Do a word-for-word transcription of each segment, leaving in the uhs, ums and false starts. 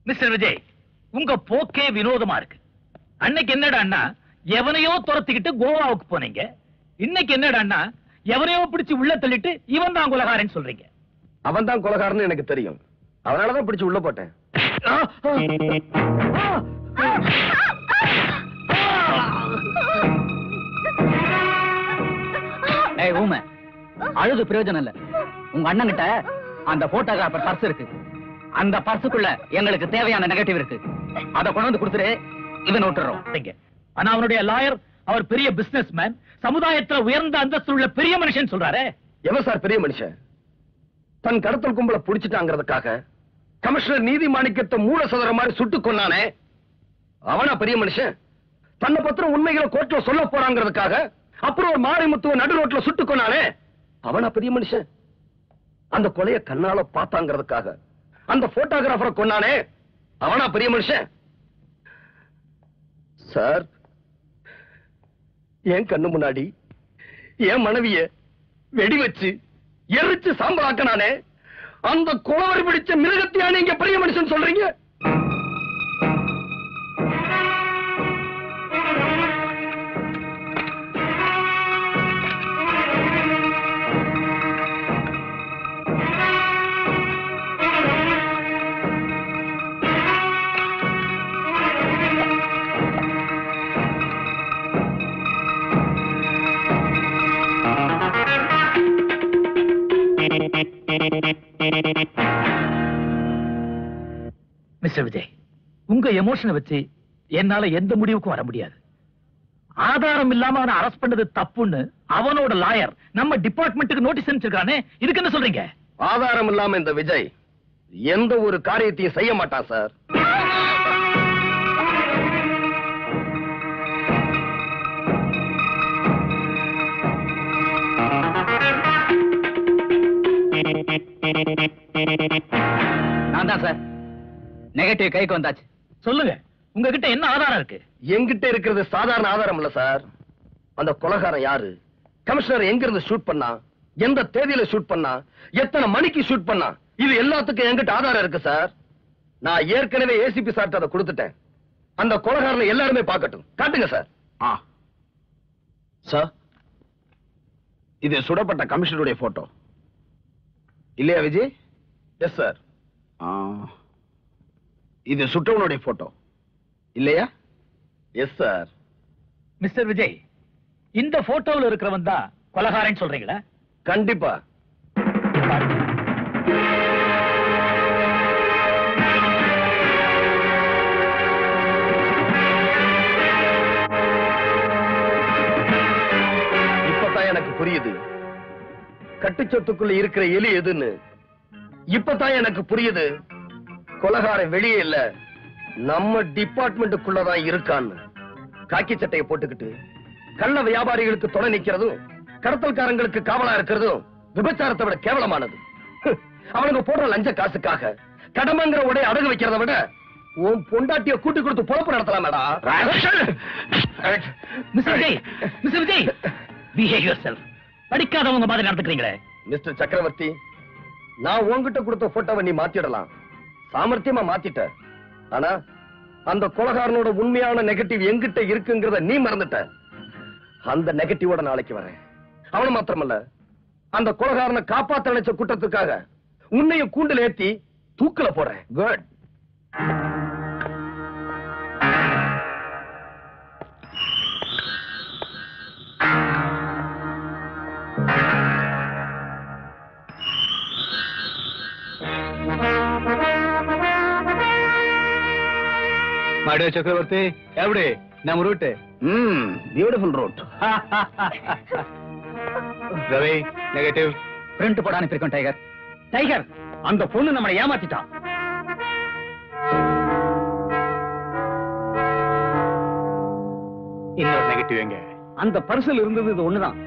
Mister Vijay, உங்க போக்கே வினோதமா இருக்கு. அன்னைக்கு என்னடான்னா எவனையோ துரத்திக்கிட்டு கோவாவுக்கு போனீங்க. இன்னைக்கு என்னடான்னா எவனையோ பிடிச்சு உள்ள தள்ளிட்டு இவன் தான் கொலகாரன்னு சொல்றீங்க. அவன் தான் கொலகாரன்னு எனக்கு தெரியும். அதனாலதான் பிடிச்சு உள்ள போட்டேன். ஏய் ஊமை, அழுது பிரயோஜனம் இல்ல. உங்க அண்ணன் கிட்ட அந்த போட்டோகிராஃபர் பர்ஸ் இருக்கு. அந்த பர்சுக்குள்ள எங்களுக்கு தேவையான நெகட்டிவ் இருக்கு. அதை கொண்டு வந்து கொடுத்துரு, இவன் விட்டுறோம். ஆனா அவனுடைய லாயர் அவர் பெரிய பிசினஸ் மேன், சமுதாயத்துல உயர்ந்த அந்தஸ்து உள்ள பெரிய மனுஷன் சொல்றாரு. எவன் சார் பெரிய மனுஷன்? தன் கடத்தல் கும்பலை புடிச்சிட்டாங்கிறதுக்காக கமிஷனர் நீதி மாணிக்கத்தை மூல சதுர மாதிரி சுட்டு கொண்டானே, அவனா பெரிய மனுஷன்? தன்னை பத்திரம் உண்மைகளை கோர்ட்ல சொல்ல போறாங்கிறதுக்காக அப்புறம் ஒரு மாரிமுத்துவ நடு ரோட்ல சுட்டு கொண்டானே, அவனா பெரிய மனுஷன்? அந்த கொலைய கண்ணால பார்த்தாங்கிறதுக்காக அந்த போட்டோகிராஃபரை கொண்டானே, அவனா பெரிய மனுஷன்? சார், என் கண்ணு முன்னாடி என் மனைவிய வெடி வச்சு எரிச்சு சாம்பலாக்கனானே, அந்த குளவரி பிடிச்ச மிருகத்தையா நீங்க பெரிய மனுஷன் சொல்றீங்க? மிஸ்டர் விஜய், உங்க எமோஷனை வச்சு என்னால எந்த முடிவுக்கும் வர முடியாது. ஆதாரம் இல்லாம அவனை அரெஸ்ட் பண்ணது தப்புன்னு அவனோட லாயர் நம்ம டிபார்ட்மெண்ட்டுக்கு நோட்டீஸ் அனுப்பிச்சிருக்கானே, இதுக்கு என்ன சொல்றீங்க? ஆதாரம் இல்லாம இந்த விஜய் எந்த ஒரு காரியத்தையும் செய்ய மாட்டான் சார். நான் தான் சார். நெகட்டிவ் கைக்கு வந்தாச்சு. சொல்லுங்க, உங்ககிட்ட என்ன ஆதாரம் இருக்கு? என்கிட்ட இருக்கிறது சாதாரண ஆதாரம் இல்ல சார். அந்த கொலைகாரன் யாரு, கமிஷனர் எங்க இருந்து ஷூட் பண்ணா, எந்த தேதியில ஷூட் பண்ணா, எத்தனை மணிக்கு ஷூட் பண்ணா, இது எல்லாத்துக்கும் என்கிட்ட ஆதாரம் இருக்கு சார். நான் ஏற்கனவே ஏசிபி சார்ட்ட அதை கொடுத்துட்டேன். அந்த கொலைகாரனை எல்லாருமே பார்க்கட்டும். காட்டுங்க சார். ஆ சார், இது சுடப்பட்ட கமிஷனருடைய போட்டோ இல்லையா விஜய்? Yes sir. இது சுட்டவனுடைய போட்டோ இல்லையா? Yes sir. மிஸ்டர் விஜய், இந்த போட்டோவில் இருக்கிறவன் தான் கொலைகாரன் சொல்றீங்களா? கண்டிப்பா. இப்பதான் எனக்கு புரியுது கட்டுச்சொத்துக்குள்ள இருக்கிற எலி எதுன்னு. இப்பதான் எனக்கு புரியுது கொலைகாரன் வெளியே இல்ல, நம்ம டிபார்ட்மெண்ட்டுக்குள்ளதான் இருக்கான்னு. காக்கி சட்டையை போட்டுக்கிட்டு கள்ள வியாபாரிகளுக்கு துணை நிக்கிறதும் கடத்தல்காரங்களுக்கு காவலா இருக்கிறதும் விபச்சாரத்தை விட கேவலமானது. அவனுக்கு போடுற லஞ்ச காசுக்காக கடமைங்கிற உடைய அடகு வைக்கிறத விட உன் பொண்டாட்டிய கூட்டி கொடுத்து பொழப்பு நடத்தலாமேடா. Mister Vijay, mister Vijay, behave yourself. படிக்காதவங்க மாதிரி நடந்துக்கிறீங்களே. மிஸ்டர் சக்கரவர்த்தி, நான் உன்கிட்ட கொடுத்த போட்டோவை நீ மாத்திடலாம், சாமர்த்தியமா மாத்திட்ட. ஆனா அந்த கொலைகாரனோட உண்மையான நெகட்டிவ் எங்கிட்ட இருக்குங்கிறத நீ மறந்துட்ட. அந்த நெகட்டிவோட நாளைக்கு வரேன். அவன மாத்திரமல்ல, அந்த கொலைகாரனை காப்பாத்த நினைச்ச குற்றத்துக்காக உன்னையும் கூண்டில் ஏத்தி தூக்கல போறேன். குட். மாடியோ சக்கரவர்த்தி, எப்படி நம்ம ரூட்? ம், beautiful route. Ravi, negative print போட அனுப்பியிருக்கோம். டைகர், டைகர், அந்த பொண்ணு நம்மளை ஏமாத்திட்டான். இன்னொரு நெகட்டிவ் எங்க? அந்த பரிசல் இருந்தது இது ஒண்ணுதான்.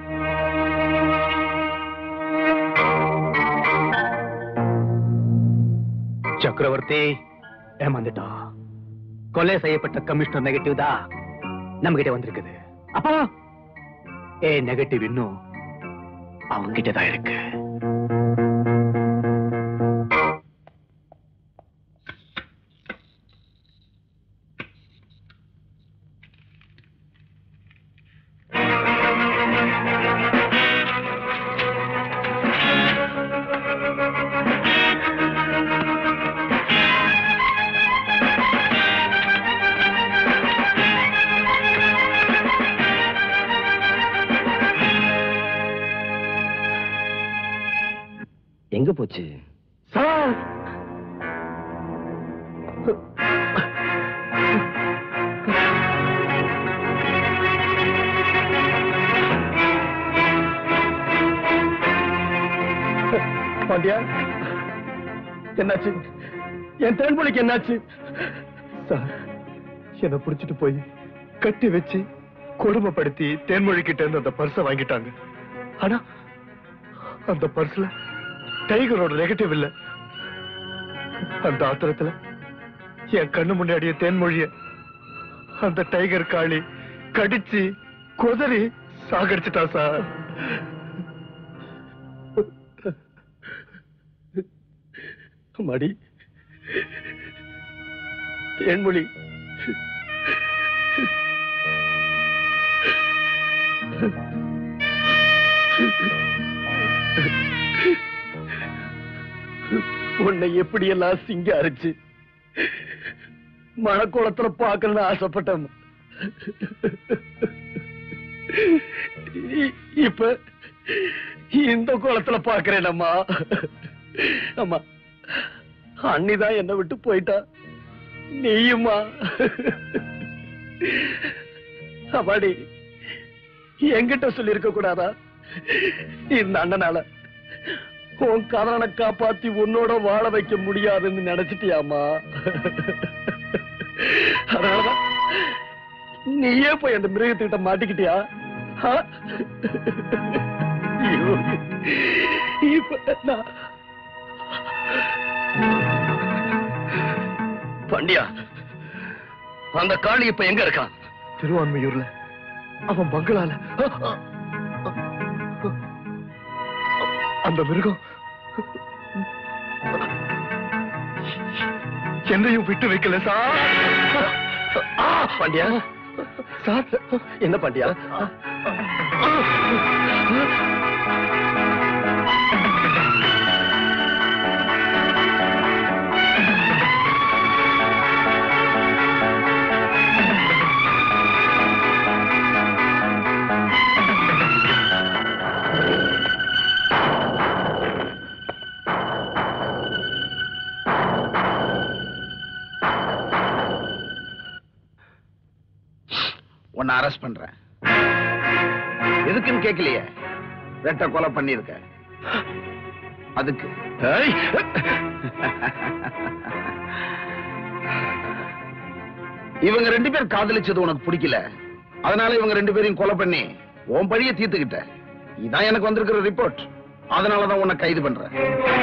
சக்கரவர்த்தி ஏமாந்துட்டான். கொலை செய்யப்பட்ட கமிஷனர் நெகட்டிவ் தான் நம்ம கிட்ட வந்திருக்குது. அப்பா ஏ நெகட்டிவ் இன்னும் அவங்க கிட்ட தான் இருக்கு. எங்க போச்சு சார்? பாண்டியா, என்னாச்சு? என் தேன்மொழிக்கு என்னாச்சு? சார், என்ன புடிச்சிட்டு போய் கட்டி வச்சு கொடுமைப்படுத்தி தேன்மொழி கிட்ட இருந்து அந்த பர்ஸ வாங்கிட்டாங்க. ஆனா அந்த பர்ஸ்ல டைகரோட நெகட்டிவ் இல்ல. அந்த ஆத்திரத்துல என் கண்ணு முன்னாடியே தேன்மொழிய அந்த டைகர் காளி கடிச்சு கொதறி சாகடிச்சுட்டா சார். மடி தேன்மொழி உன்னை எப்படியெல்லாம் சிங்காரிச்சு மணக்கோலத்துல பார்க்கணும்னு ஆசைப்பட்டேன். இப்ப இந்த கோலத்துல பாக்குறேன் அம்மா. அம்மா, அண்ணிதான் என்ன விட்டு போயிட்டா, நீயுமா? அம்மாடி, என்கிட்ட சொல்லி இருக்க கூடாதா? இந்த அண்ணனால உன் கதனை காப்பாத்தி உன்னோட வாழ வைக்க முடியாதுன்னு நினைச்சிட்டியாமா? அதனாலதான் நீயே போய் அந்த மிருகத்துக்கிட்ட மாட்டிக்கிட்டியா? இப்ப நான் பாண்டியா, அந்த காளி இப்ப எங்க இருக்கான்? திருவான்மையூர்ல அவன் பங்களால. அந்த மிருகம் என்னையும் விட்டு வைக்கல சார். பாண்டியா சார், என்ன பாண்டியா? உன்னை அரெஸ்ட் பண்றேன். எதுக்குன்னு கேட்கலையே? ரெட்ட கொலை பண்ணிருக்க. அதுக்கு இவங்க ரெண்டு பேர் காதலிச்சது உனக்கு பிடிக்கல, அதனால இவங்க ரெண்டு பேரையும் கொலை பண்ணி உன் பழிய தீர்த்துக்கிட்ட. இதான் எனக்கு வந்திருக்கிற ரிப்போர்ட். அதனாலதான் உன்னை கைது பண்றேன்.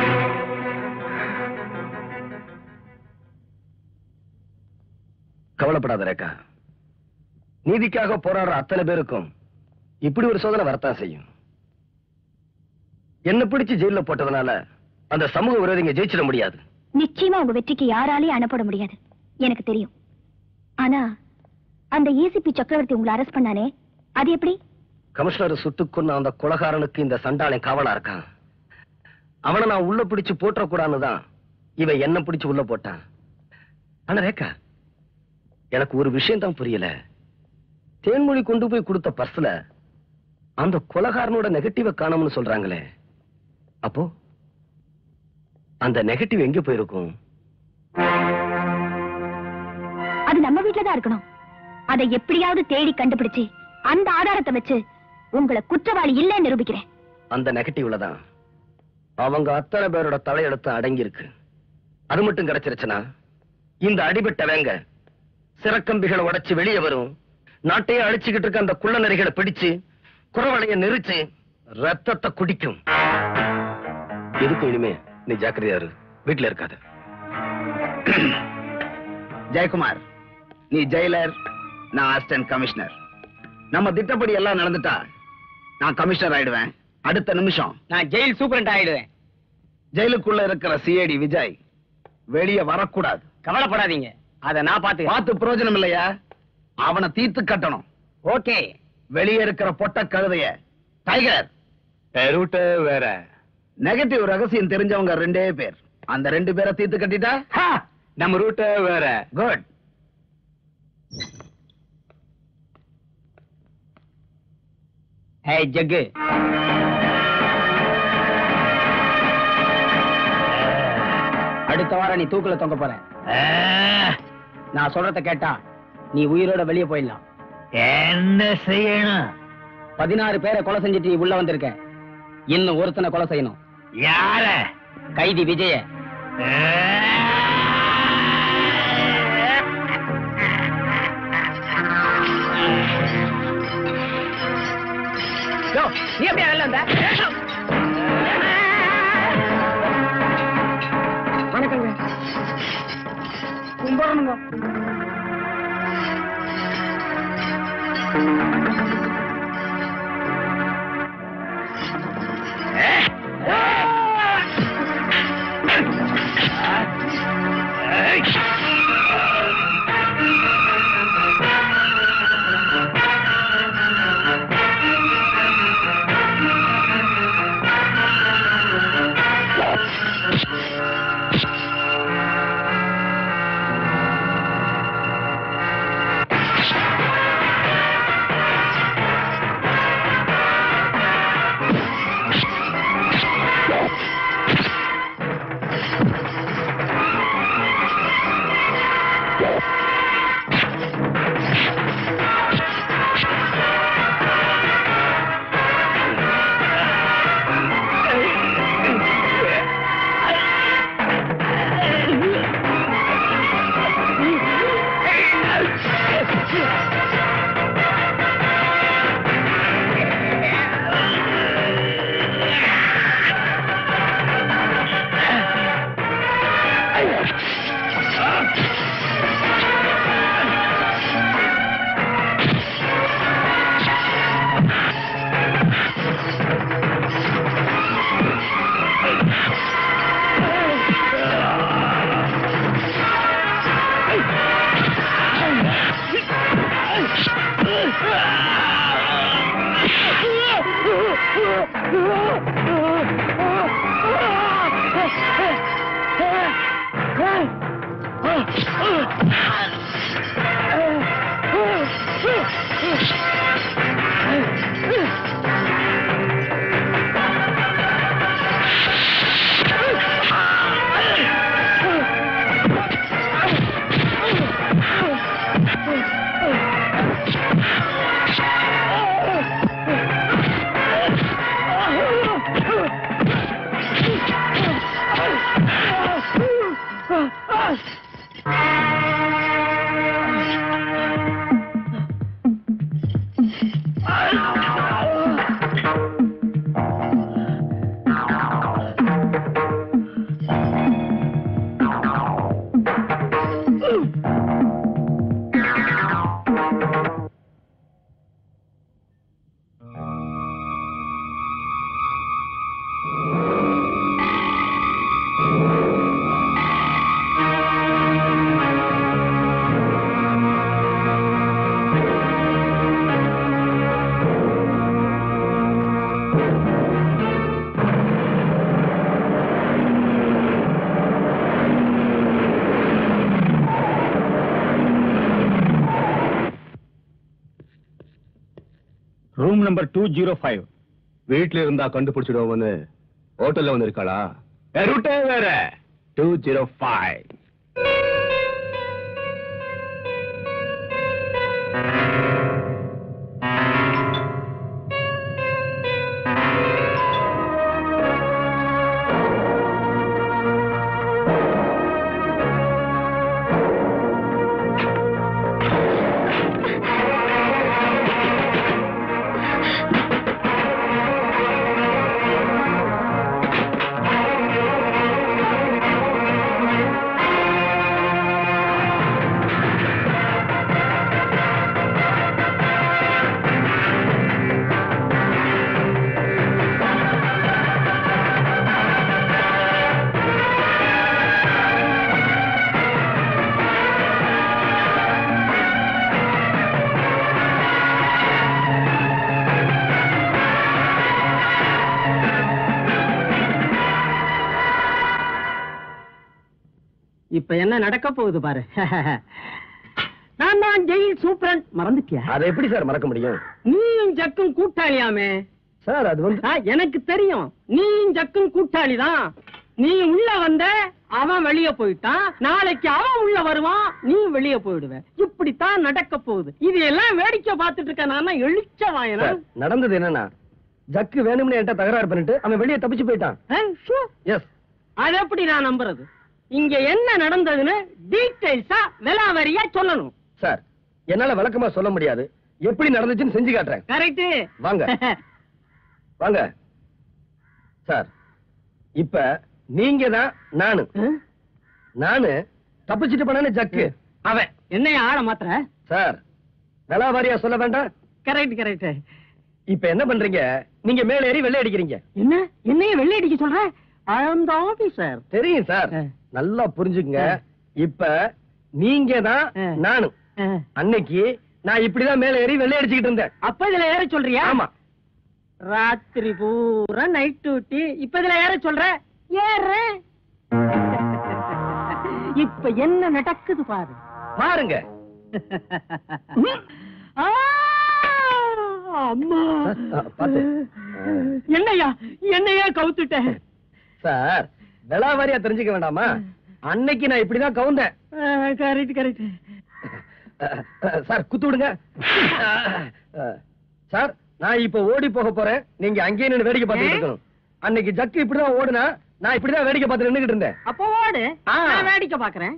கவலைப்படாத ரேகா, நீதிக்காக போராடுற அத்தனை பேருக்கும் இப்படி ஒரு சோதனை வரத்தான் செய்யும். என்ன பிடிச்சு ஜெயில போட்டதுனால அந்த சமூக விரோதிங்க ஜெயிச்சிட முடியாது. நிச்சயமா உங்க வெற்றிக்கு யாராலையும் அனுப்பட முடியாது, எனக்கு தெரியும். ஆனா அந்த ஏசிபி சக்கரவர்த்தி உங்களை அரெஸ்ட் பண்ணானே, அது எப்படி? கமிஷனர் சுட்டுக் கொன்ன அந்த கொலகாரனுக்கு இந்த சண்டாளன் காவலா இருக்கான். அவனை நான் உள்ள பிடிச்சு போட்டக்கூடாதுன்னு தான் இவன் என்ன பிடிச்சு உள்ள போட்டான். ஆனா ரேகா, எனக்கு ஒரு விஷயம் தான் புரியல. தேன்மொழி கொண்டு போய் கொடுத்த பர்ஸ்ல அந்த கொலகாரனோட நெகட்டிவ காணோம்னு சொல்றாங்களே, அப்போ அந்த நெகட்டிவ் எங்க போயிருக்கும்? அது நம்ம வீட்டுல தான் இருக்கணும். அதை எப்படியாவது தேடி கண்டுபிடிச்சு அந்த ஆதாரத்தை வச்சு உங்களை குற்றவாளி இல்லைன்னு நிரூபிக்கிறேன். அந்த நெகட்டிவ்ல தான் அவங்க அத்தனை பேரோட தலையெழுத்து அடங்கி இருக்கு. அது மட்டும் கிடைச்சிருச்சுன்னா இந்த அடிபட்டவங்க சிறக்கம்பிகளை உடைச்சு வெளியே வரும். நாட்டையே அழிச்சுக்கிட்டு இருக்க அந்த குள்ள நரிகளை பிடிச்சு குறவளைய நெரிச்சு ரத்தத்தை குடிக்கும். எதுக்கு இனிமே நீ ஜாக்கிரதையா இரு, வீட்டுல இருக்காது. ஜெயக்குமார், நீ ஜெயிலர், நான் அசிஸ்டன்ட் கமிஷனர். நம்ம திட்டப்படி எல்லாம் நடந்துட்டா நான் கமிஷனர் ஆயிடுவேன். அடுத்த நிமிஷம் நான் ஜெயில் சூப்பரண்ட் ஆயிடுவேன். ஜெயிலுக்குள்ள இருக்கிற சிஐடி விஜய் வெளியே வரக்கூடாது. கவலைப்படாதீங்க, அத நான் பாத்து பார்த்து பிரயோஜனம் இல்லையா? அவனை தீர்த்து கட்டணும். ஓகே. வெளியே இருக்கிற பொட்ட கழுதைய டைகர் ரூட் வேற. நெகட்டிவ் ரகசியம் தெரிஞ்சவங்க ரெண்டே பேர். அந்த ரெண்டு பேரை தீர்த்து கட்டிட்டா நம்ம ரூட் வேற. குட். ஹே ஜக்கு, அடுத்த வாரம் நீ தூக்குல தொங்க போற. நான் சொல்றத கேட்டா நீ உயிரோட வெளியே போயிடலாம். என்ன செய்யணும்? பதினாறு பேரை கொலை செஞ்சுட்டு நீ உள்ள வந்திருக்க. இன்னும் ஒருத்தனை கொலை செய்யணும். யார? கைதி விஜய. நீ எப்படி வெளில வந்த? வணக்கங்க. கும்பிடணுங்க. Room number two zero five. வீட்டுல இருந்தா கண்டுபிடிச்சிடுவோம்னு ஹோட்டல்ல வந்து இருக்காளா? வேற டூ ஜீரோ ஃபைவ். இப்ப என்ன நடக்க போகுது பாரு. நான் தான் ஜெயில் சூப்பரண்ட். மறந்துட்டியா? அதை எப்படி சார் மறக்க முடியும்? நீயும் ஜக்கும் கூட்டாளியாமே சார். அது வந்து எனக்கு தெரியும். நீயும் ஜக்கும் கூட்டாளிதான். நீ உள்ள வந்த, அவன் வெளியே போயிட்டான். நாளைக்கு அவன் உள்ள வருவான், நீ வெளியே போயிடுவ. இப்படித்தான் நடக்க போகுது. இது எல்லாம் வேடிக்கை பார்த்துட்டு இருக்க நான் எழுச்ச வாயனா. நடந்தது என்னன்னா, ஜக்கு வேணும்னு என்கிட்ட தகராறு பண்ணிட்டு அவன் வெளியே தப்பிச்சு போயிட்டான். எஸ். அது எப்படி நான் நம்புறது? இங்க என்ன நடந்ததுன்னு டீடைல்ஸா விலாவரியா சொல்லணும். சார், என்னால விளக்கமா சொல்ல முடியாது. எப்படி நடந்துச்சுன்னு செஞ்சு காட்டுறேன். கரெக்ட். வாங்க வாங்க சார். இப்ப நீங்க தான் நானு நானு தப்பிச்சுட்டு போனானே ஜக்கு, அவன். என்னைய ஆள மாத்திர சார், விலாவாரியா சொல்ல வேண்டாம். Correct correct. இப்ப என்ன பண்றீங்க? நீங்க மேல ஏறி வெள்ளை அடிக்கிறீங்க. என்ன என்னைய வெள்ளை அடிக்க சொல்ற? ஐ அம் தி ஆபீசர். தெரியும் சார், நல்லா புரிஞ்சுக்குங்க. இப்ப நீங்க தான் நானு. அன்னைக்கு நான் இப்படிதான் மேல ஏறி வெள்ளை அடிச்சுக்கிட்டு இருந்தேன். அப்ப இதுல ஏற சொல்றியா? ஆமா. ராத்திரி பூரா நைட் டியூட்டி, இப்ப இதுல ஏற சொல்ற? ஏறேன். இப்ப என்ன நடக்குது பாரு. பாருங்க. அம்மா, பாத்து. என்னையா என்னையா கவுத்துட்ட? சார், விலாவாரியா தெரிஞ்சுக்க வேண்டாமா? அன்னைக்கு நான் இப்படிதான் கவுந்தேன். Correct correct. சார், குத்து விடுங்க. சார், நான் இப்ப ஓடி போக போறேன். நீங்க அங்கேயே நின்னு வேடிக்கை பார்த்துட்டு இருக்கணும். அன்னைக்கு ஜக்கு இப்படிதான் ஓடுனா, நான் இப்படிதான் வேடிக்கை பார்த்து நின்னுகிட்டு இருந்தேன். அப்போ ஓடு, நான் வேடிக்கை பாக்குறேன்.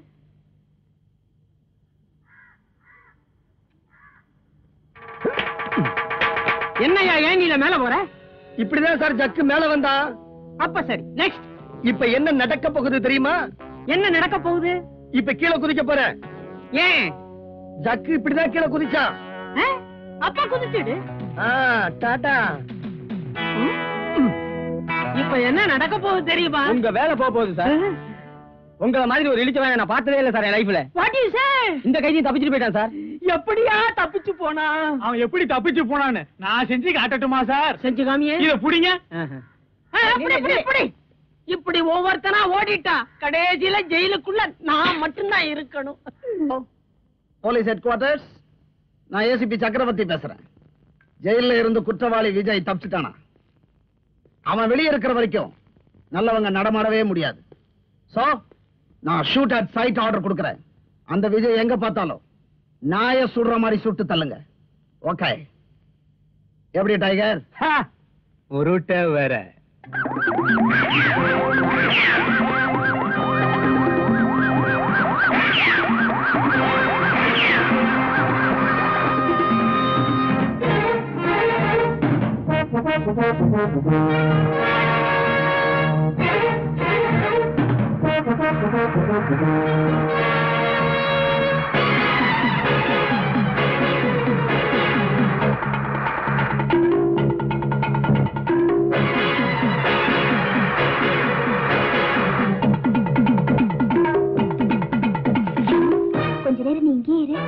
என்னையா ஏன் நீல மேல போற? இப்படிதான் சார் ஜக்கு மேல வந்தா. அப்ப சரி, நெக்ஸ்ட். இப்ப என்ன நடக்க போகுது தெரியுமா? என்ன நடக்க போகுது? இப்ப கீழே குதிக்க போறேன். ஏன்? ஜக்கு இப்படிதான் கீழே குதிச்சான். அப்பா குதிச்சிடு. டாடா. இப்ப என்ன நடக்க போகுது தெரியுமா? உங்க வேலை போக போகுது சார். உங்கள மாதிரி ஒரு இழிச்சவனை நான் பார்த்ததே இல்ல சார் என் லைஃப்ல. What you say? இந்த கைதியும் தப்பிச்சுட்டு போயிட்டான் சார். எப்படியா தப்பிச்சு போனா? அவன் எப்படி தப்பிச்சு போனான்னு நான் செஞ்சு காட்டட்டுமா சார்? செஞ்சு காமியே. இத புடிங்க. இப்படி இப்படி இப்படி இப்படி ஒவ்வொருத்தனா ஓடிட்டா கடைசியில ஜெயிலுக்குள்ள நான் மட்டும்தான் இருக்கணும். போலீஸ் ஹெட் குவார்டர்ஸ், நான் ஏசிபி சக்கரவர்த்தி பேசுறேன். ஜெயில இருந்து குற்றவாளி விஜய் தப்பிச்சுட்டானா? அவன் வெளியே இருக்கிற வரைக்கும் நல்லவங்க நடமாடவே முடியாது. சோ நான் ஷூட் அட் சைட் ஆர்டர் கொடுக்கிறேன். அந்த விஜய் எங்க பார்த்தாலும் நாய சுடுற மாதிரி சுட்டு தள்ளுங்க. ஓகே? எப்படி டைகர்? உருட்ட வேற. கொஞ்ச நேரம் நீ இங்கே இரு.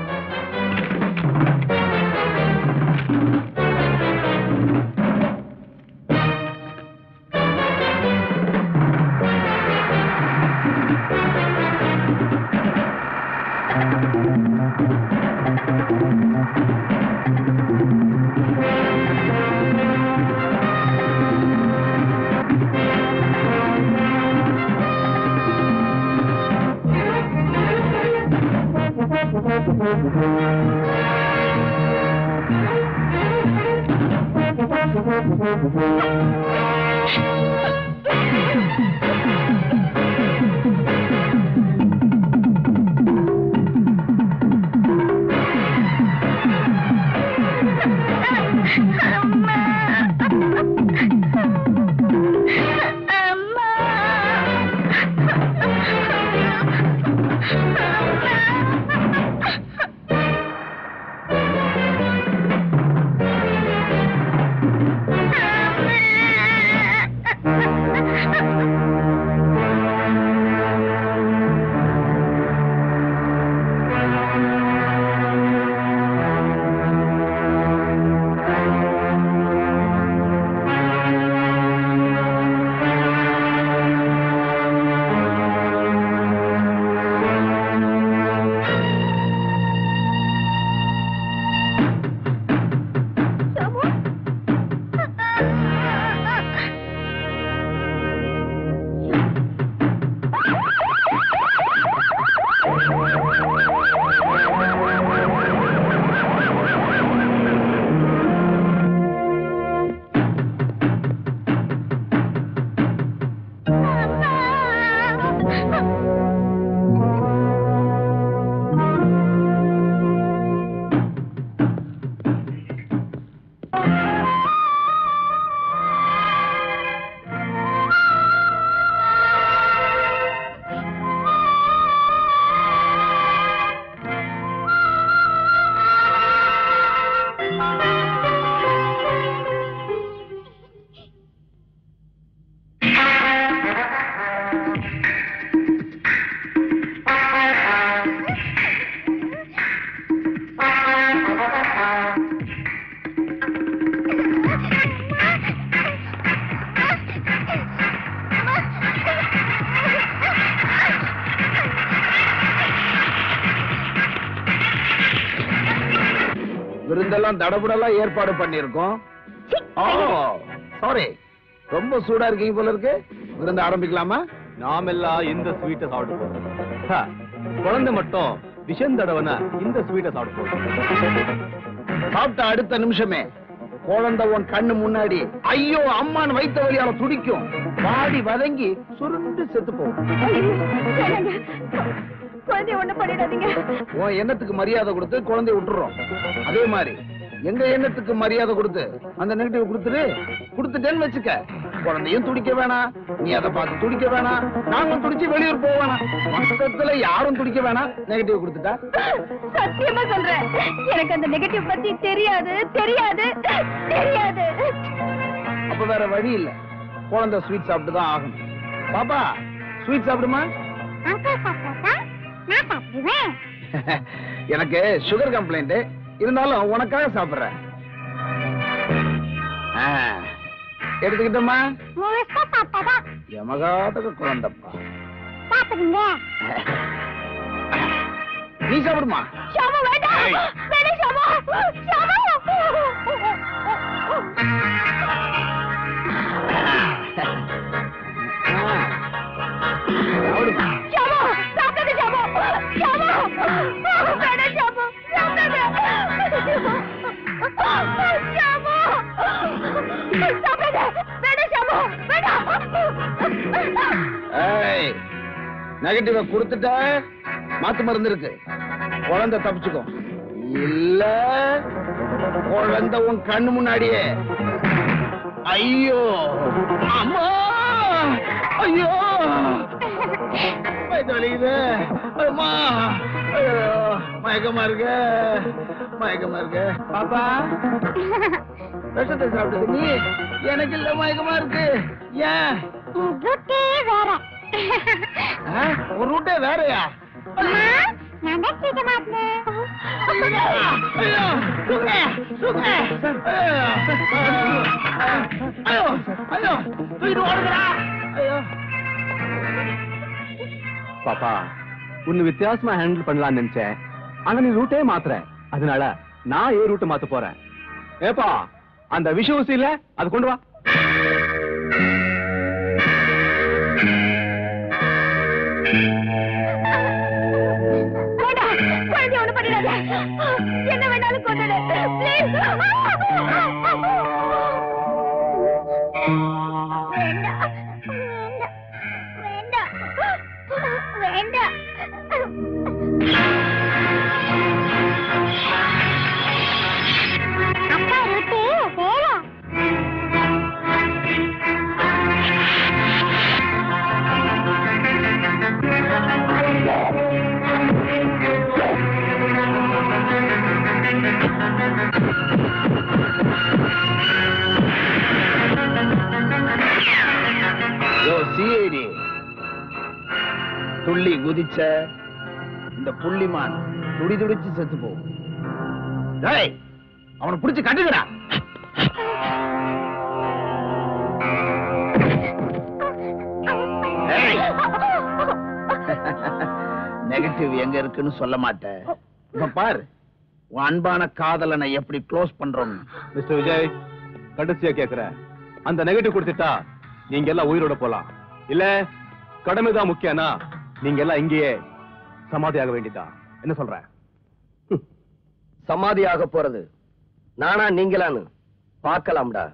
விருந்தெல்லாம் தடபுடலாம் ஏற்பாடு பண்ணிருக்கோம். சாரி, ரொம்ப சூடா இருக்கீங்க போல இருக்கு. விருந்து ஆரம்பிக்கலாமா? நாமெல்லாம் இந்த ஸ்வீட்டை சாப்பிட போறோம். குழந்தை மட்டும் விஷம் தடவனா இந்த ஸ்வீட்டை சாப்பிட போறோம். சாப்பிட்ட அடுத்த நிமிஷமே குழந்தை உன் கண்ணு முன்னாடி ஐயோ அம்மான் வைத்த வழியால துடிக்கும், வாடி வதங்கி சுருண்டு செத்து போகும். குழந்தை ஒண்ணு பண்ணிடாதீங்க. உன் எண்ணத்துக்கு மரியாதை கொடுத்து குழந்தைய விட்டுறோம். அதே மாதிரி எங்க எண்ணத்துக்கு மரியாதை கொடுத்து அந்த நெகட்டிவ் கொடுத்துரு. கொடுத்துட்டேன்னு வச்சுக்க, குழந்தையும் துடிக்க வேணாம், நீ அதை பார்த்து துடிக்க வேணாம், நாங்களும் துடிச்சு வெளியூர் போக வேணாம், மொத்தத்துல யாரும் துடிக்க வேணாம். நெகட்டிவ் கொடுத்துட்டா சத்தியமா சொல்றேன், எனக்கு அந்த நெகட்டிவ் பத்தி தெரியாது தெரியாது தெரியாது. அப்ப வேற வழி இல்ல, குழந்தை ஸ்வீட் சாப்பிட்டு தான் ஆகணும். பாப்பா ஸ்வீட் சாப்பிடுமா? எனக்கு சுகர் கம்ப்ளைண்ட் இருந்தாலும் உனக்காக சாப்பிடுறேன். எடுத்துக்கிட்டோமா? எமகாட்டுக்கு குழந்தைப்பா. நீ சாப்பிடுமா? நெகட்டிவ கொடுத்துட்ட, மாத்து மருந்து இருக்கு, குழந்தை தப்பிச்சுக்கும். இல்ல குழந்தை உன் கண்ணு முன்னாடியே ஐயோ அம்மா ஐயோ வலிக்குது அம்மா, மயக்கமா இருக்க மயக்கமா இருக்க. பாப்பா விஷத்தை சாப்பிட்டது நீ, எனக்கு இல்ல மயக்கமா இருக்கு. ஏன் ஒரு ரூட்டே வேறயா? பாப்பா உன்னை வித்தியாசமா ஹேண்டில் பண்ணலாம்னு நினைச்சேன், ஆனா நீ ரூட்டே மாத்துற, அதனால நான் ஏ ரூட்டை மாத்த போறேன். ஏப்பா அந்த விஷ ஊசி இல்ல, அது கொண்டு வா. என்ன வேணாலும் கொண்டுடு ப்ளீஸ். வேண்டாம் வேண்டாம். அப்பா ரூட்டு வேற. சிஐடி துள்ளி குதிச்ச இந்த புள்ளிமான் துடி துடிச்சு செத்து போகும். அவனை புடிச்சு கட்டுகிறா. நெகட்டிவ் எங்க இருக்குன்னு சொல்ல மாட்டேன். இப்ப பாரு உன் அன்பான காதலனை எப்படி க்ளோஸ் பண்றோம். மிஸ்டர் விஜய், கடைசியா கேக்குறேன், அந்த நெகட்டிவ் கொடுத்துட்டா நீங்க எல்லாம் உயிரோட போலாம், இல்ல கடமைதான் முக்கியம்னா நீங்க எல்லாம் இங்கேயே சமாதியாக வேண்டியதா. என்ன சொல்ற? சமாதியாக போறது நானா நீங்களான்னு பார்க்கலாம்டா.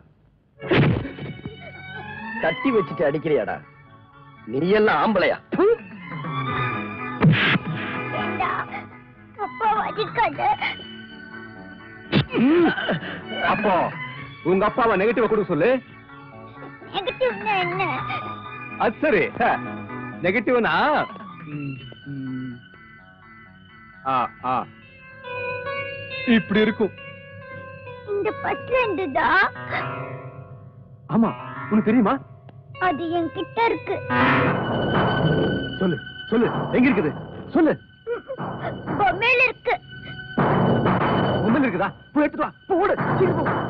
கட்டி வச்சுட்டு அடிக்கிறியாடா? நீ எல்லாம் ஆம்பளையா? அப்போ உங்க அப்பாவை நெகட்டிவ் கொடுக்க சொல்லு. என்ன? அது சரி, நெகட்டிவ்னா இப்படி இருக்கும். இந்த பத்து ரெண்டு தான். ஆமா, உனக்கு தெரியுமா? அது என்கிட்ட இருக்கு. சொல்லு சொல்லு, எங்க இருக்குது சொல்லு. பொம்மையில இருக்கு. பொம்மையில இருக்குதா? போய் எடுத்துட்டு வா, போ, ஓடு, சீக்கிரம் போ.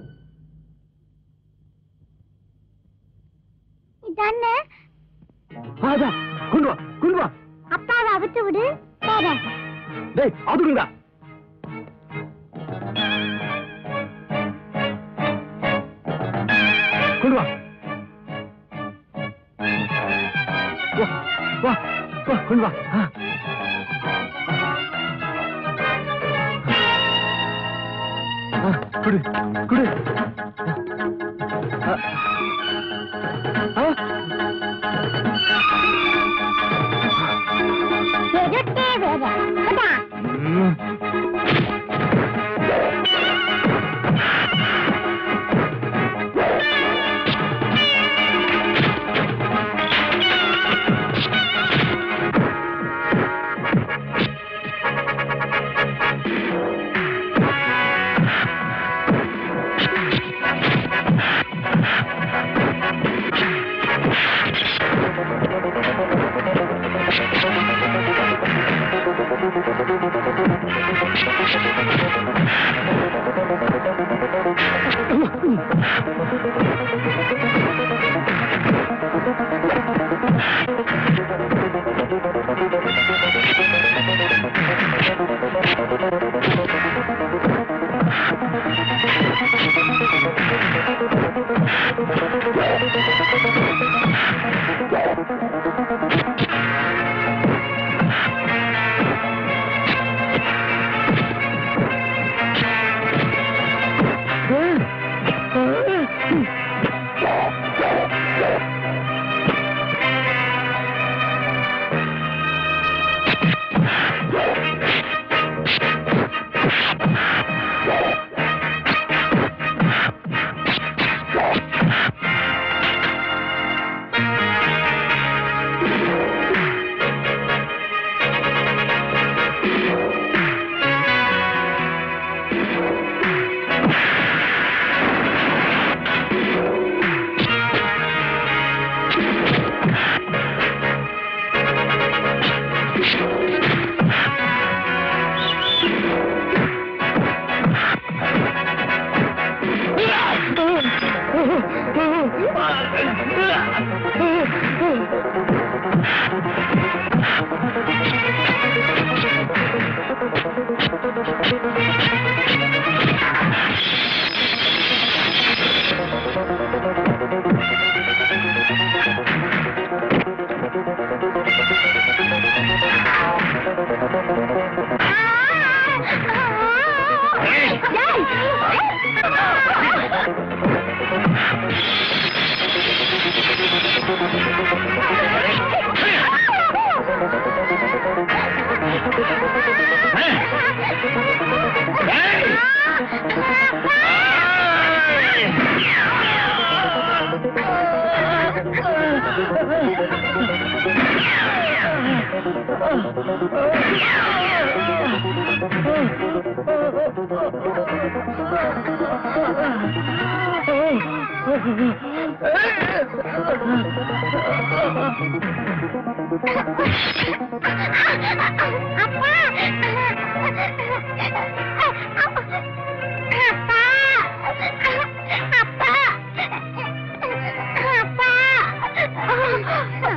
இதானே? அதான், கொண்டு வா கொண்டு வா. அப்பாவை அவித்து விடு. டேய், அதுங்கடா. கொண்டு வா. குடு குடு. அப்பா